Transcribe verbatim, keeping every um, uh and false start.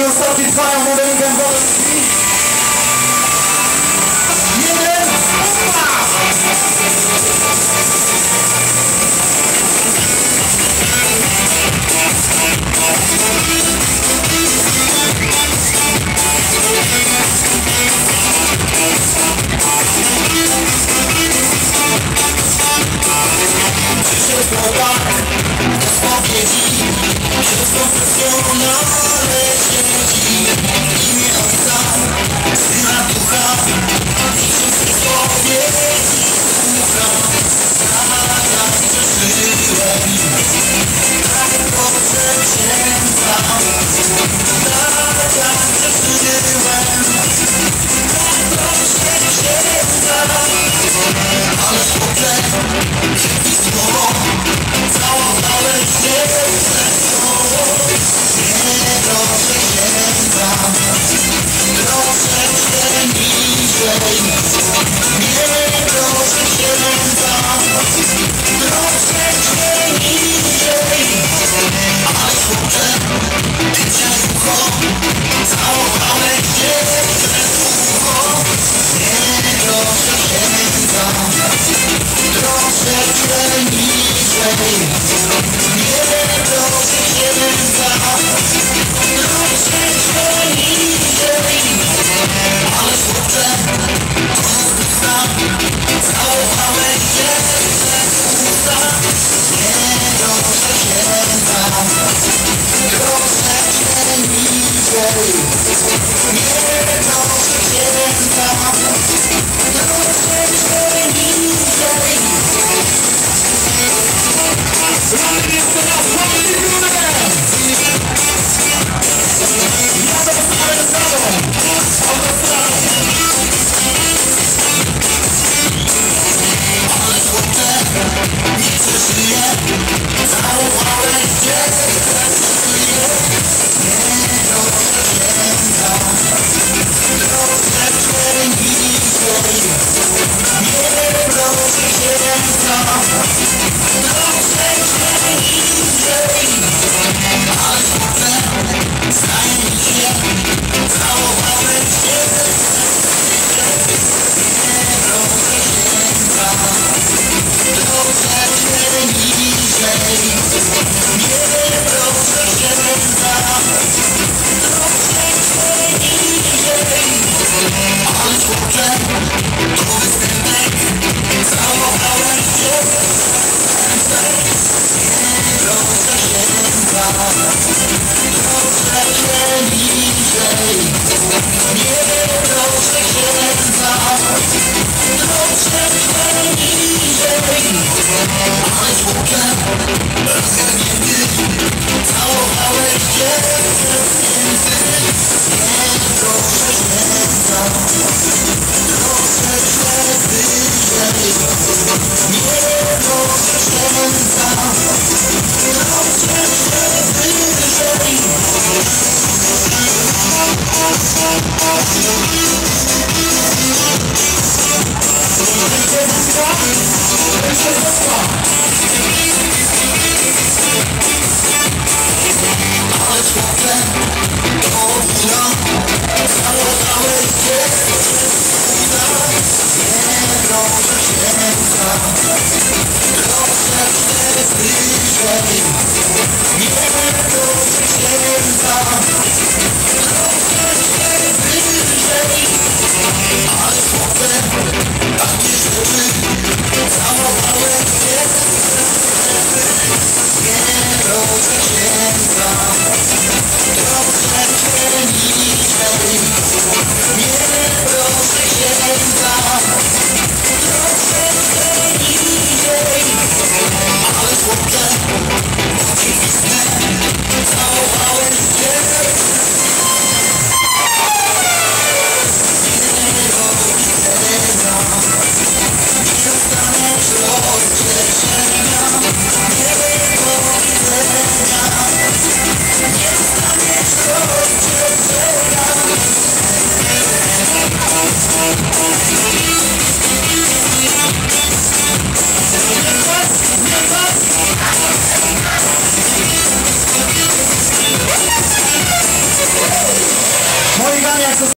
ostatni trwają modelem wolę. Jeden, opa! Wszystko tak, bez spowiedzi, wszystko profesjonalne siedzi. Imię Ojca, Syna, Ducha, i wszystkie spowiedzi słucha. Tak jak przeżyłem, tak proszę księdza. Tak jak przeżyłem, tak proszę księdza. Ale potem całowałeś się słowo. Nie proszę księdza, proszę cię niżej. Nie proszę księdza, proszę cię niżej. Ale potem tycia ucho, całowałeś się słowo. Nie proszę księdza, proszę cię niżej. Nie proszę księdza, proszę cię niżej. Ale potem usta, całowałeś się usta. Nie proszę księdza, proszę cię niżej. Nie proszę księdza, proszę cię niżej. Running into the party unit! Jadę w stronę prawą! Oto prawo! Ale potem nie przeżyję. Całowałeś się, przeżyję. Nie proszę księdza, proszę cię niżej. Nie proszę księdza, proszę cię niżej. Ale potem zdaje mi się, całowałeś się. Nie proszę księdza, proszę cię niżej. Nie proszę księdza, proszę cię niżej. Ale potem to występek, całowałeś się. Nie proszę księdza, proszę cię niżej. Nie proszę księdza, proszę cię niżej. Ale potem rozgarnięty, całowałeś się zamknięty. Nie proszę księdza, proszę cię wyżej. Nie proszę księdza, proszę cię wyżej. Ale potem to wina, całowałeś się uda. Nie proszę księdza, proszę cię wyżej. Nie proszę księdza, proszę cię wyżej. Ale potem takie rzeczy, całowałeś się. Nie proszę księdza, proszę cię niżej. Nie proszę księdza, proszę cię niżej. Ale potem jak